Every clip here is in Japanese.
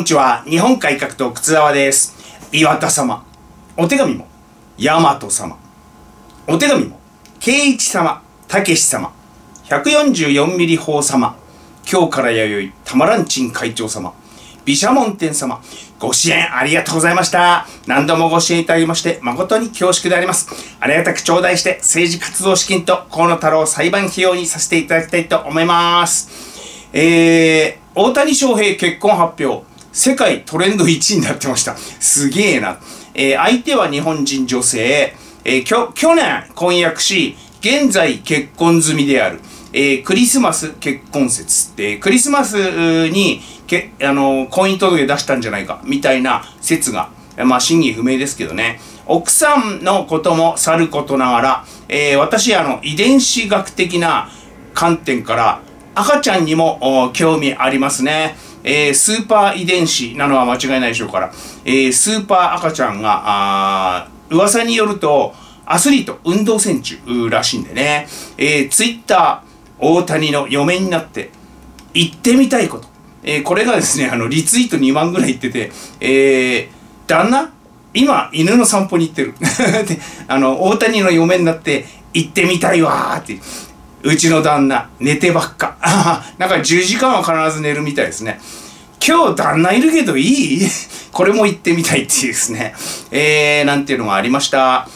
こんにちは。日本改革党靴沢です。岩田様。お手紙も、大和様。お手紙も、圭一様、武史様。144ミリ法様。今日から弥生、たまらんちん会長様。毘沙門天様。ご支援ありがとうございました。何度もご支援いただきまして、誠に恐縮であります。ありがたく頂戴して、政治活動資金と河野太郎裁判費用にさせていただきたいと思います。大谷翔平結婚発表。世界トレンド1位になってました。すげえな。相手は日本人女性。去年婚約し、現在結婚済みである。クリスマス結婚説。クリスマスに婚姻届出したんじゃないか。みたいな説が。まあ、真偽不明ですけどね。奥さんのこともさることながら、私、遺伝子学的な観点から、赤ちゃんにも興味ありますね。スーパー遺伝子なのは間違いないでしょうから、スーパー赤ちゃんが、噂によると、アスリート、運動選手らしいんでね、ツイッター、大谷の嫁になって、行ってみたいこと。これがですね、リツイート2万ぐらい行ってて、旦那今、犬の散歩に行ってる。で、大谷の嫁になって、行ってみたいわーって。うちの旦那、寝てばっか。なんか10時間は必ず寝るみたいですね。今日旦那いるけどいいこれも言ってみたいっていうですね。なんていうのがありました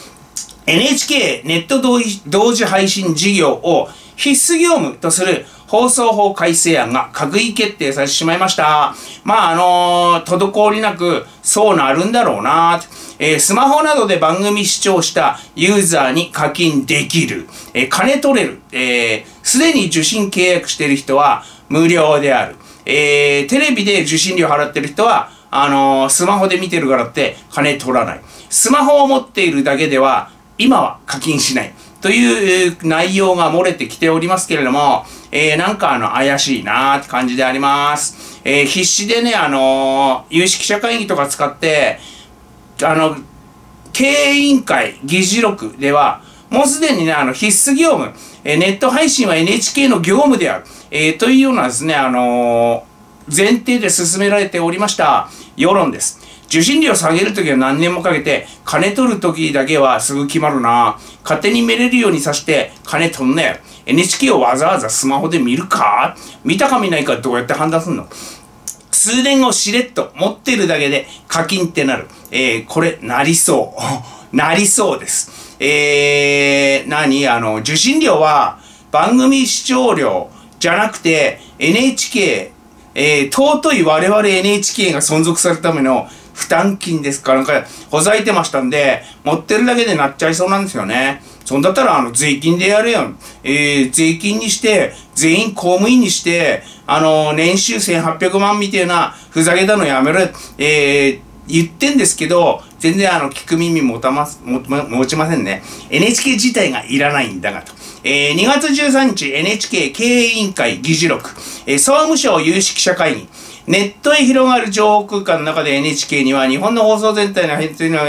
。NHK ネット同時配信事業を必須業務とする放送法改正案が閣議決定されてしまいました。まあ、滞りなくそうなるんだろうな。スマホなどで番組視聴したユーザーに課金できる。金取れる。すでに受信契約している人は無料である。テレビで受信料払ってる人は、スマホで見てるからって金取らない。スマホを持っているだけでは、今は課金しない。という内容が漏れてきておりますけれども、なんか怪しいなーって感じであります。必死でね、有識者会議とか使って、経営委員会議事録では、もうすでにね、必須業務、ネット配信は NHK の業務である、というようなですね、前提で進められておりました世論です。受信料下げるときは何年もかけて、金取るときだけはすぐ決まるな。勝手に見れるようにさして、金取んなよ。NHK をわざわざスマホで見るか？見たか見ないかどうやって判断すんの？通電をしれっと持ってるだけで課金ってなる。これ、なりそう。なりそうです。受信料は番組視聴料じゃなくて NHK、尊い我々 NHK が存続されるための負担金ですから、なんか、ほざいてましたんで、持ってるだけでなっちゃいそうなんですよね。そんだったら、税金でやるよ。税金にして、全員公務員にして、年収1800万みたいな、ふざけたのやめろ。言ってんですけど、全然聞く耳持ちませんね。NHK 自体がいらないんだがと。2月13日 NHK 経営委員会議事録、総務省有識者会議、ネットへ広がる情報空間の中で NHK には日本の放送全体の編成の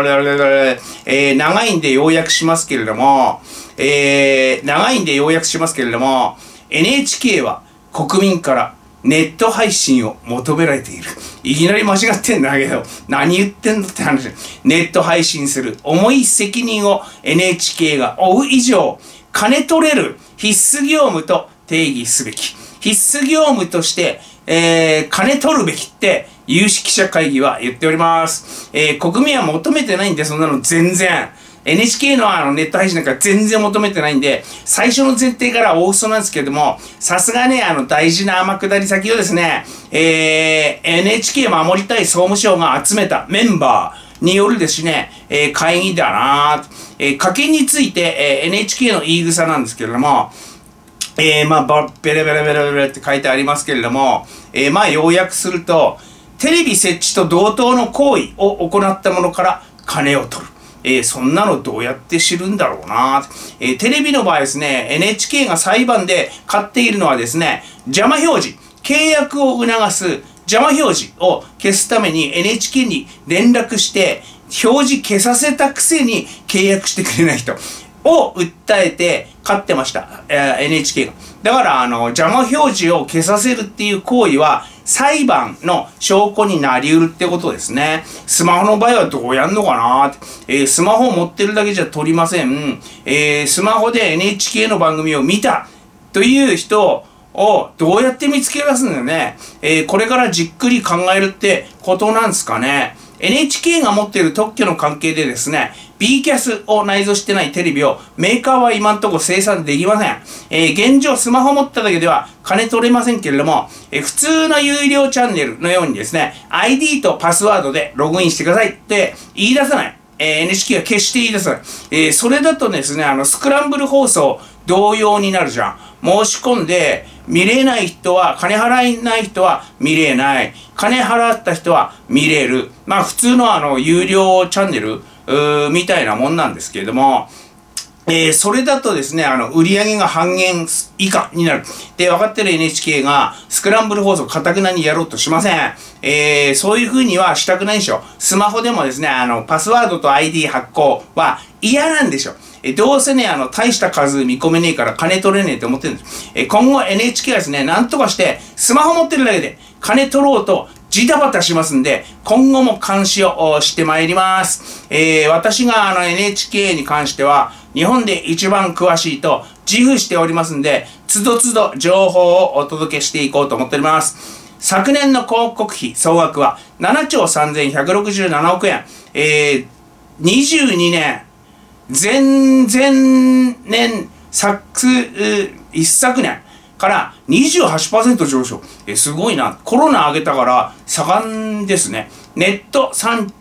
長いんで要約しますけれども、NHK は国民からネット配信を求められている。いきなり間違ってんだけど、何言ってんのって話。ネット配信する重い責任を NHK が負う以上、金取れる必須業務と定義すべき。必須業務として、金取るべきって有識者会議は言っております。国民は求めてないんで、そんなの全然。NHK のネット配信なんか全然求めてないんで、最初の前提から大嘘なんですけれども、さすがね、大事な天下り先をですね、NHK 守りたい総務省が集めたメンバーによるですね、会議だなぁ。課金について、NHK の言い草なんですけれども、ベレベレって書いてありますけれども、要約すると、テレビ設置と同等の行為を行ったものから金を取る。そんなのどうやって知るんだろうな。テレビの場合ですね、NHK が裁判で買っているのはですね、邪魔表示、契約を促す邪魔表示を消すために NHK に連絡して、表示消させたくせに契約してくれない人を訴えて勝ってました。NHK が。だから、邪魔表示を消させるっていう行為は裁判の証拠になり得るってことですね。スマホの場合はどうやんのかなって。スマホを持ってるだけじゃ撮りません。スマホで NHK の番組を見たという人をどうやって見つけ出すんだよね。これからじっくり考えるってことなんですかね。NHK が持っている特許の関係でですね、B キャスを内蔵してないテレビをメーカーは今んところ生産できません。現状スマホ持っただけでは金取れませんけれども、普通の有料チャンネルのようにですね、ID とパスワードでログインしてくださいって言い出さない。NHK は決して言い出さない。それだとですね、スクランブル放送同様になるじゃん。申し込んで、見れない人は、金払えない人は見れない。金払った人は見れる。まあ普通の有料チャンネルみたいなもんなんですけれども、それだとですね、売り上げが半減以下になる。で、分かってる NHK が、スクランブル放送堅くなにやろうとしません。そういう風にはしたくないでしょ。スマホでもですね、パスワードと ID 発行は嫌なんでしょ。どうせね、大した数見込めねえから金取れねえって思ってるんです。今後 NHK はですね、なんとかして、スマホ持ってるだけで金取ろうと、ジタバタしますんで、今後も監視をしてまいります。私がNHK に関しては、日本で一番詳しいと自負しておりますんで、つどつど情報をお届けしていこうと思っております。昨年の広告費総額は7兆3167億円。22年、前年、一昨年から28% 上昇。すごいな。コロナ上げたから盛んですね。ネット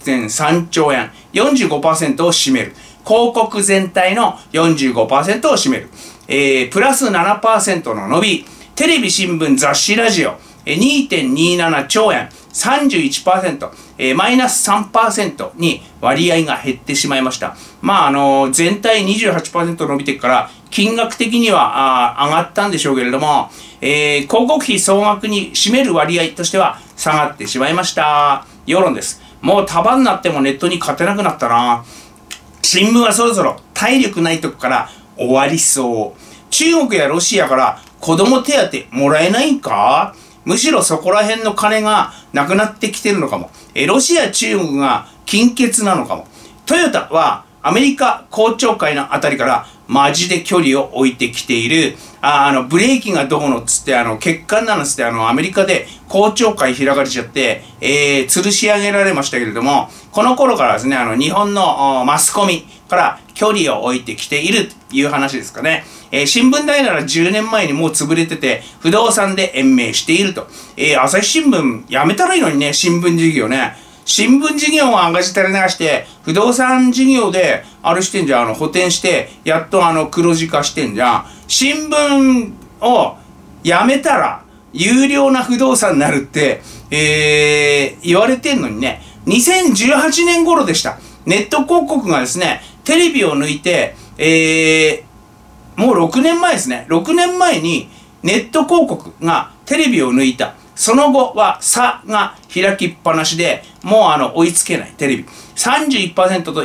3.3 兆円、45% を占める。広告全体の 45% を占める。プラス 7% の伸び。テレビ、新聞、雑誌、ラジオ、2.27 兆円、31%、マイナス 3% に割合が減ってしまいました。まあ、全体 28% 伸びてから、金額的には上がったんでしょうけれども、広告費総額に占める割合としては下がってしまいました。世論です。もう束になってもネットに勝てなくなったな。新聞はそろそろ体力ないとこから終わりそう。中国やロシアから子供手当もらえないんか？むしろそこら辺の金がなくなってきてるのかも。ロシア、中国が金欠なのかも。トヨタはアメリカ公聴会のあたりからマジで距離を置いてきている。ブレーキがどうのっつって、欠陥なのっつって、アメリカで公聴会開かれちゃって、吊るし上げられましたけれども、この頃からですね、日本のマスコミから距離を置いてきているという話ですかね。新聞台なら10年前にもう潰れてて、不動産で延命していると。朝日新聞やめたらいいのにね、新聞事業ね。新聞事業を赤字垂れ流して、不動産事業で、あれしてんじゃん、補填して、やっと黒字化してんじゃん。新聞をやめたら、有料な不動産になるって、言われてんのにね、2018年頃でした。ネット広告がですね、テレビを抜いて、もう6年前ですね。6年前にネット広告がテレビを抜いた。その後は差が開きっぱなしで、もう追いつけないテレビ。31% と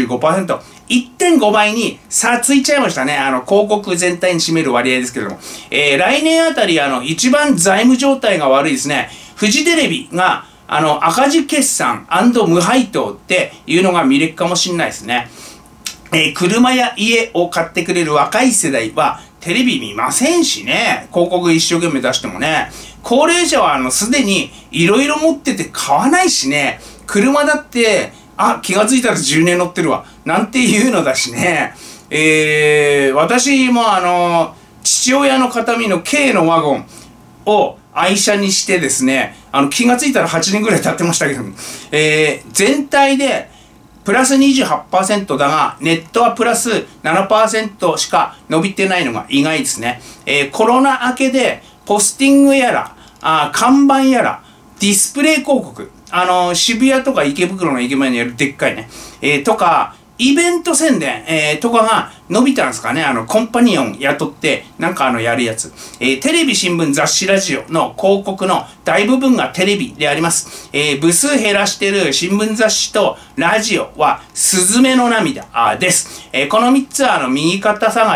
45%。1.5 倍に差ついちゃいましたね。広告全体に占める割合ですけれども。来年あたり一番財務状態が悪いですね。フジテレビが赤字決算&無配当っていうのが見れるかもしれないですね。車や家を買ってくれる若い世代はテレビ見ませんしね。広告一生懸命出してもね。高齢者はすでにいろいろ持ってて買わないしね。車だって、気がついたら10年乗ってるわ。なんていうのだしね。私も父親の形見の軽のワゴンを愛車にしてですね、気がついたら8年ぐらい経ってましたけど、全体で、プラス 28% だが、ネットはプラス 7% しか伸びてないのが意外ですね。コロナ明けで、ポスティングやら、看板やら、ディスプレイ広告、渋谷とか池袋の駅前にあるでっかいね、とか、イベント宣伝、とかが伸びたんですかね。コンパニオン雇って、なんかやるやつ。テレビ、新聞、雑誌、ラジオの広告の大部分がテレビであります。部数減らしてる新聞雑誌とラジオは、スズメの涙です。この3つは右肩下がりを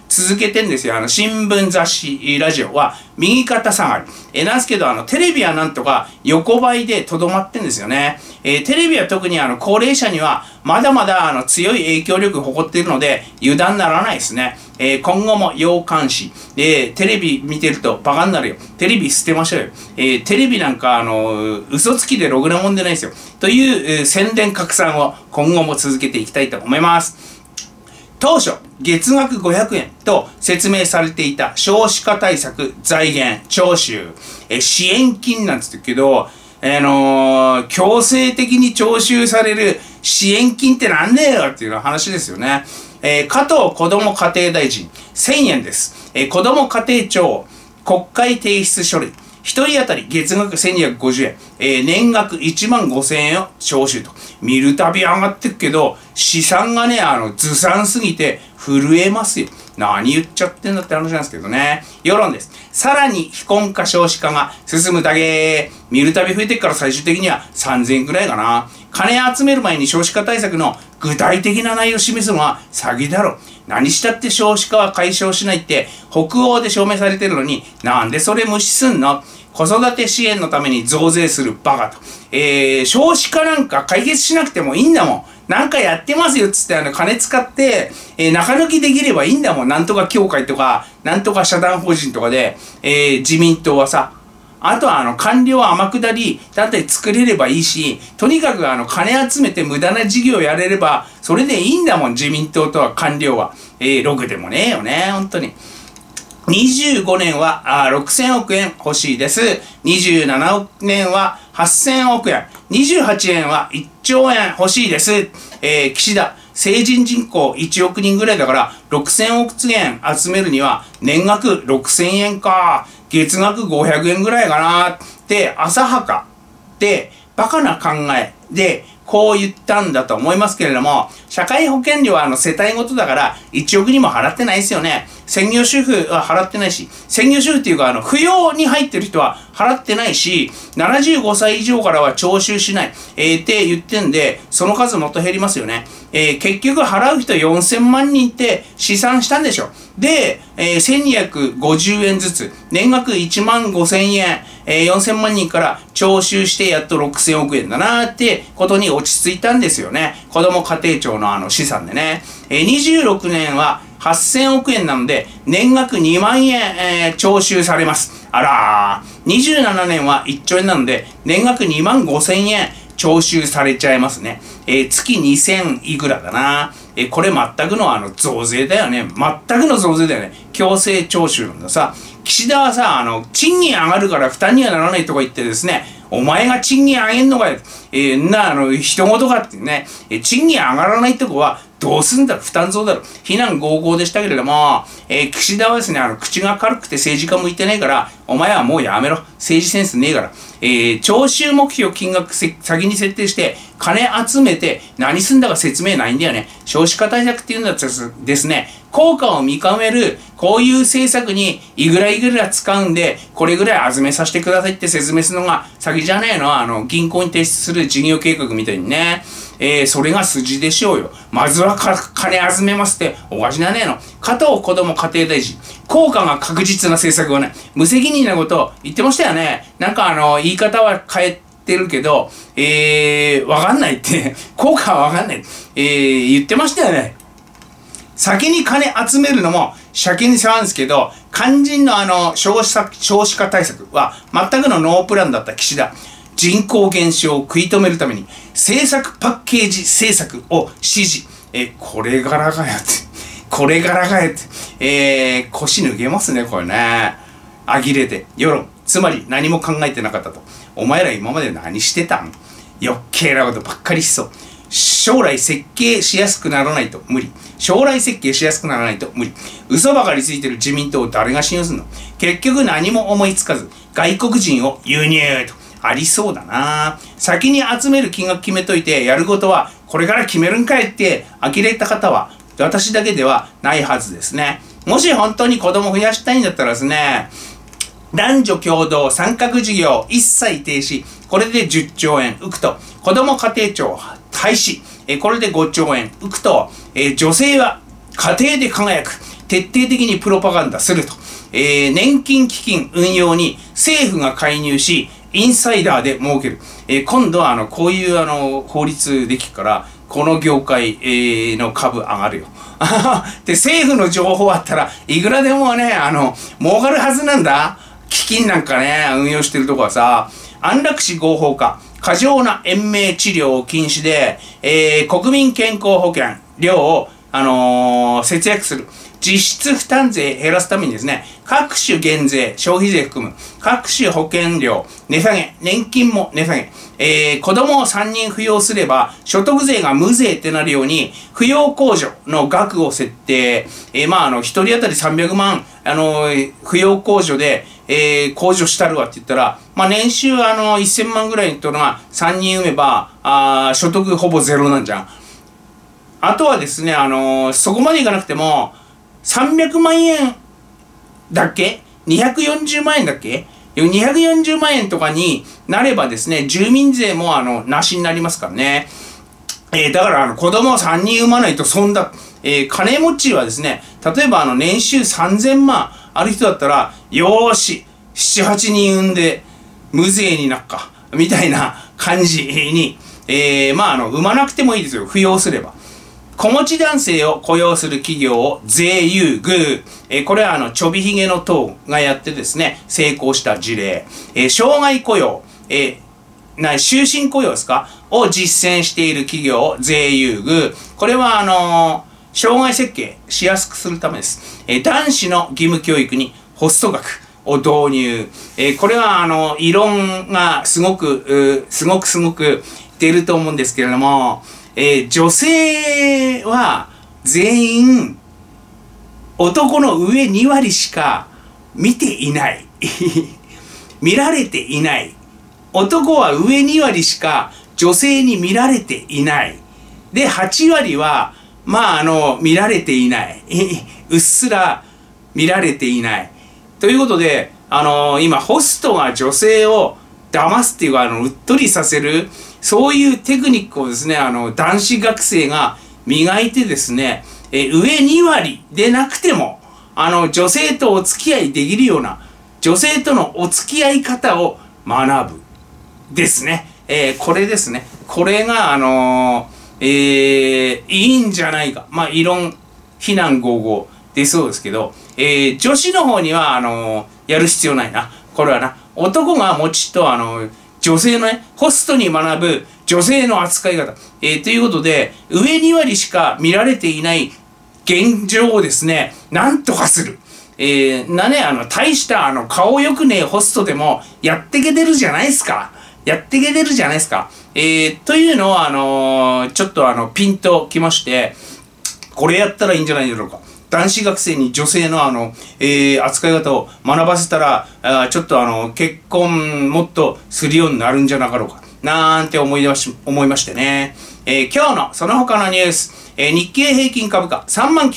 続けてんですよ。新聞、雑誌、ラジオは右肩下がり。なんですけど、テレビはなんとか横ばいでとどまってんですよね。テレビは特に高齢者にはまだまだ強い影響力を誇っているので、油断ならないですね。今後も要監視。テレビ見てるとバカになるよ。テレビ捨てましょうよ。テレビなんか嘘つきでろくなもんでないですよ。という、宣伝拡散を今後も続けていきたいと思います。当初、月額500円と説明されていた少子化対策、財源、徴収、支援金なんですけど、強制的に徴収される支援金ってなんだよっていう話ですよね。加藤こども家庭大臣、1000円です。子ども家庭庁、国会提出書類。一人当たり月額1250円、年額1万5000円を徴収と。見るたび上がってくけど、試算がね、ずさんすぎて震えますよ。何言っちゃってんだって話なんですけどね。世論です。さらに非婚化少子化が進むだけ。見るたび増えてっから最終的には3000円くらいかな。金集める前に少子化対策の具体的な内容を示すのは詐欺だろ。何したって少子化は解消しないって北欧で証明されてるのに、なんでそれ無視すんの？子育て支援のために増税するバカと。少子化なんか解決しなくてもいいんだもん。なんかやってますよっつって金使って、中抜きできればいいんだもん。なんとか協会とか、なんとか社団法人とかで、自民党はさ。あとは官僚天下りだって作れればいいし、とにかく金集めて無駄な事業やれれば、それでいいんだもん、自民党とは官僚は。ろくでもねえよね、本当に。25年は6000億円欲しいです。27年は8000億円。28円は1兆円欲しいです。岸田。成人人口1億人ぐらいだから6000億円集めるには年額6000円か。月額500円ぐらいかなって浅はかでバカな考えでこう言ったんだと思いますけれども、社会保険料は世帯ごとだから1億にも払ってないですよね。専業主婦は払ってないし、専業主婦っていうか扶養に入ってる人は払ってないし、75歳以上からは徴収しない、って言ってんで、その数もっと減りますよね。結局払う人4000万人って試算したんでしょ。で、1250円ずつ、年額1万5000円、4000万人から徴収してやっと6000億円だなってことに落ち着いたんですよね。子ども家庭庁の試算でね。26年は8000億円なので、年額2万円、徴収されます。あらー。27年は1兆円なので、年額2万5000円徴収されちゃいますね。月2000いくらだな。これ全くの増税だよね。全くの増税だよね。強制徴収なんださ。岸田はさ、賃金上がるから負担にはならないとか言ってですね、お前が賃金上げんのかよ。人事かってね、賃金上がらないとこはどうすんだろ、負担増だろ。非難合々でしたけれども、岸田はですね、口が軽くて政治家向いてないから、お前はもうやめろ。政治センスねえから。徴収目標金額先に設定して、金集めて何すんだか説明ないんだよね。少子化対策っていうんだったらですね、効果を見極める、こういう政策にいくらいくら使うんで、これぐらい集めさせてくださいって説明するのが先じゃねえの。銀行に提出する事業計画みたいにね。それが筋でしょうよ。まずは金集めますっておかしなねえの。加藤こども家庭大臣。効果が確実な政策はね、無責任なことを言ってましたよね。なんか言い方は変えてるけど、わかんないって、効果はわかんない。言ってましたよね。先に金集めるのも先に触るんですけど、肝心の少子化対策は全くのノープランだった岸田。人口減少を食い止めるために政策パッケージ政策を指示。これ柄がやって。これ柄がやって。腰抜けますね、これね。呆れて。世論。つまり何も考えてなかったと。お前ら今まで何してたん？余計なことばっかりしそう。将来設計しやすくならないと無理。将来設計しやすくならないと無理。嘘ばかりついてる自民党を誰が信用するの？結局何も思いつかず、外国人を輸入と。ありそうだな。先に集める金額決めといて、やることはこれから決めるんかいって呆れた方は私だけではないはずですね。もし本当に子供増やしたいんだったらですね、男女共同参画事業一切停止。これで10兆円浮くと。子ども家庭庁廃止。これで5兆円浮くと。女性は家庭で輝く。 徹底的にプロパガンダすると。年金基金運用に政府が介入し、インサイダーで儲ける。今度はこういう法律できるから、この業界、の株上がるよ。で、政府の情報あったらいくらでもね、儲かるはずなんだ。基金なんかね、運用してるとこはさ、安楽死合法化、過剰な延命治療を禁止で、国民健康保険料を、節約する。実質負担税減らすためにですね、各種減税、消費税含む、各種保険料、値下げ、年金も値下げ、子供を3人扶養すれば、所得税が無税ってなるように、扶養控除の額を設定、1人当たり300万、扶養控除で、控除したるわって言ったら、年収1000万ぐらいの人が3人産めば、所得ほぼゼロなんじゃん。あとはですね、そこまでいかなくても、300万円だっけ ?240 万円だっけ ?240 万円とかになればですね、住民税もなしになりますからね。だから子供を3人産まないと損だ。金持ちはですね、例えば年収3000万ある人だったら、よーし、7、8人産んで無税になっか。みたいな感じに、産まなくてもいいですよ。扶養すれば。子持ち男性を雇用する企業を税優遇。これはちょびひげの党がやってですね、成功した事例。障害雇用、終身雇用ですかを実践している企業を税優遇。これは障害設計しやすくするためです。男子の義務教育にホスト学を導入。これは異論がすごく出ると思うんですけれども、女性は全員男の上2割しか見ていない。見られていない。男は上2割しか女性に見られていない。で、8割は、見られていない。うっすら見られていない。ということで、今、ホストが女性を騙すっていうか、うっとりさせる、そういうテクニックをですね、男子学生が磨いてですね、上2割でなくても、女性とお付き合いできるような、女性とのお付き合い方を学ぶ。ですね。これですね。これが、いいんじゃないか。異論、非難合々出そうですけど、女子の方には、やる必要ないな。これはな。男がもちっと、女性のね、ホストに学ぶ女性の扱い方。ということで、上2割しか見られていない現状をですね、なんとかする。大した顔よくねえホストでもやってけてるじゃないですか。やってけてるじゃないですか。というのを、ちょっとピンときまして、これやったらいいんじゃないだろうか。男子学生に女性の扱い方を学ばせたら、ちょっと結婚もっとするようになるんじゃなかろうか。なんて思いましてね。今日のその他のニュース、日経平均株価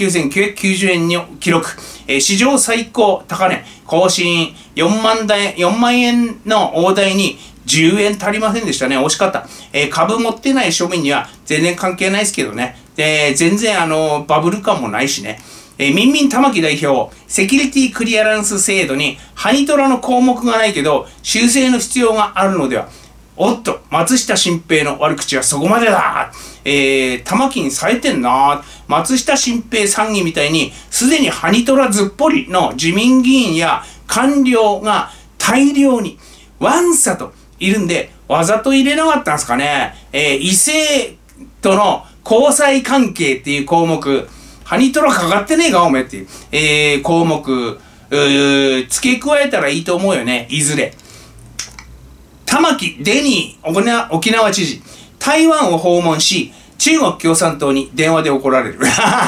39,990 円に記録。史上最高高値更新。4万円の大台に10円足りませんでしたね。惜しかった。株持ってない庶民には全然関係ないですけどね。全然バブル感もないしね。民民玉木代表、セキュリティクリアランス制度にハニトラの項目がないけど、修正の必要があるのでは。おっと、松下新平の悪口はそこまでだ。玉木に冴えてんな。松下新平参議みたいに、すでにハニトラずっぽりの自民議員や官僚が大量に、わんさといるんで、わざと入れなかったんですかね。異性との交際関係っていう項目、ハニトラかかってねえかおめえっていう、項目、付け加えたらいいと思うよね、いずれ。玉木デニー沖縄知事、台湾を訪問し、中国共産党に電話で怒られる。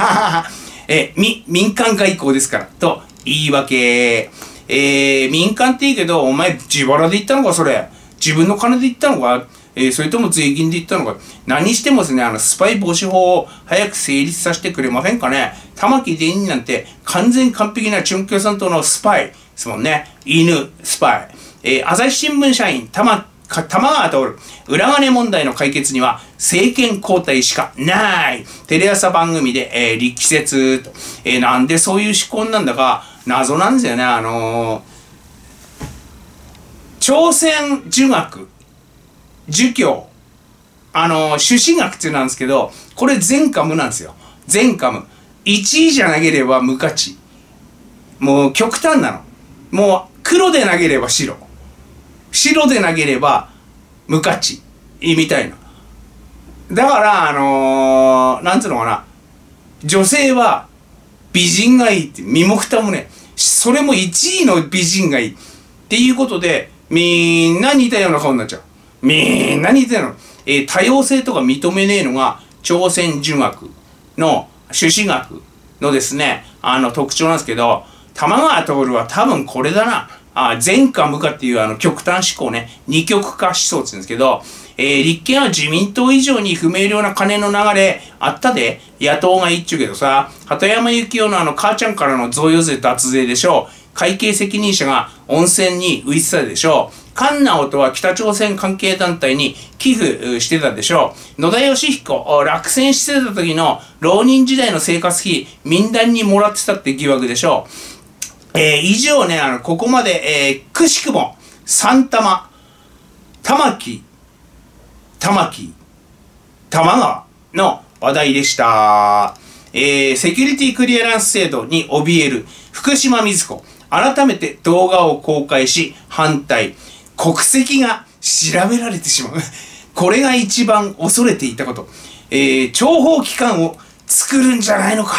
民間外交ですから、と言い訳。民間っていいけど、お前自腹で言ったのか、それ。自分の金で言ったのか、それとも税金で言ったのか。何してもですね、スパイ防止法を早く成立させてくれませんかね。玉木デニーなんて完璧な中国共産党のスパイですもんね。犬、スパイ。朝日新聞社員、玉玉川徹、裏金問題の解決には政権交代しかない。テレ朝番組で、力説と。なんでそういう思考なんだか謎なんですよね。朝鮮儒学、儒教、朱子学っていうのなんですけど、これ全科無なんですよ。全科無。1位じゃなければ無価値。もう極端なの。もう黒で投げれば白。白で投げれば無価値。みたいな。だから、なんつうのかな。女性は美人がいいって、身も蓋もね、それも1位の美人がいい。っていうことで、みんな似たような顔になっちゃう。みんな似たような。多様性とか認めねえのが、朝鮮儒学の、朱子学のですね、特徴なんですけど、玉川徹は多分これだな。善か無かっていう極端思考ね、二極化思想って言うんですけど、立憲は自民党以上に不明瞭な金の流れあったで、野党が言っちゅうけどさ、鳩山幸夫の母ちゃんからの贈与税脱税でしょ。会計責任者が温泉に浮いてたでしょう。菅直人は北朝鮮関係団体に寄付してたでしょう。野田佳彦、落選してた時の浪人時代の生活費、民団にもらってたって疑惑でしょう。以上ね、ここまで、くしくも、三玉、玉川の話題でした。セキュリティクリアランス制度に怯える福島みずほ。改めて動画を公開し、反対。国籍が調べられてしまう。これが一番恐れていたこと。諜報機関を作るんじゃないのか。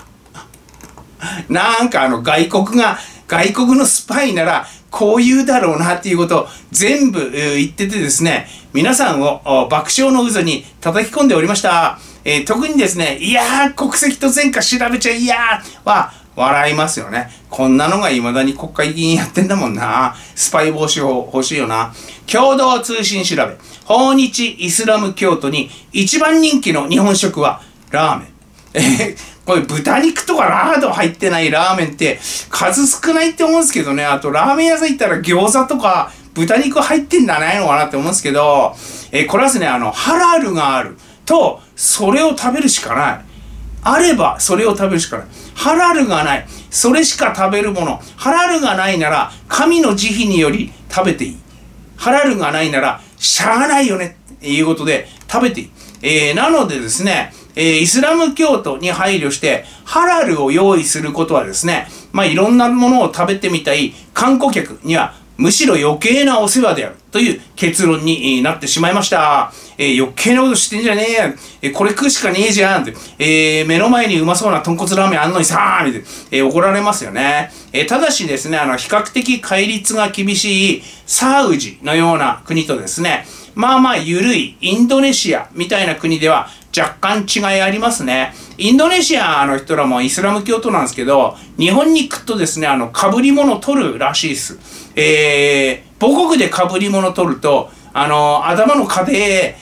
なんか外国のスパイならこう言うだろうなっていうことを全部言っててですね、皆さんを爆笑の渦に叩き込んでおりました。特にですね、いやー、国籍と前科調べちゃいやーは笑いますよね。こんなのが未だに国会議員やってんだもんな。スパイ防止法欲しいよな。共同通信調べ。訪日イスラム教徒に一番人気の日本食はラーメン。これ豚肉とかラード入ってないラーメンって数少ないって思うんですけどね。あとラーメン屋さん行ったら餃子とか豚肉入ってんじゃないのかなって思うんですけど、これはですね、ハラルがあると、それを食べるしかない。あれば、それを食べるしかない。ハラルがない。それしか食べるもの。ハラルがないなら、神の慈悲により食べていい。ハラルがないなら、しゃあないよね。っていうことで、食べていい。なのでですね、イスラム教徒に配慮して、ハラルを用意することはですね、いろんなものを食べてみたい観光客には、むしろ余計なお世話であるという結論になってしまいました。余計なことしてんじゃねえや。これ食うしかねえじゃんって。目の前にうまそうな豚骨ラーメンあんのにさーみたいな。怒られますよね。ただしですね、比較的戒律が厳しいサウジのような国とですね、緩いインドネシアみたいな国では若干違いありますね。インドネシアの人らもイスラム教徒なんですけど、日本に行くとですね、被り物取るらしいです。母国で被り物取ると、頭の壁、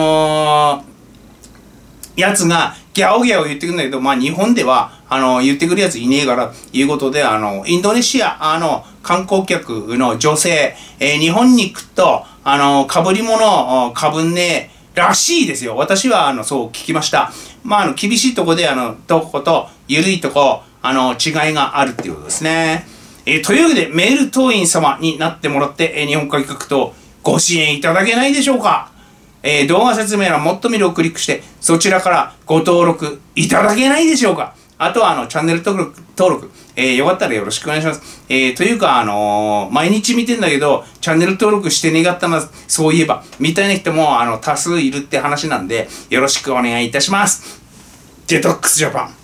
やつがギャオギャオ言ってくるんだけど、日本では、言ってくるやついねえから、いうことで、インドネシア、観光客の女性、日本に行くと、被り物、被んねえらしいですよ。私は、そう聞きました。厳しいとこで、とこと緩いとこ、違いがあるっていうことですね。というわけで、メール党員様になってもらって、日本改革党ご支援いただけないでしょうか。動画説明欄もっと見るをクリックして、そちらからご登録いただけないでしょうか。あとは、チャンネル登録、よかったらよろしくお願いします。というか、毎日見てんだけど、チャンネル登録してねがったな、そういえば、みたいな人も、多数いるって話なんで、よろしくお願いいたします。デトックスジャパン。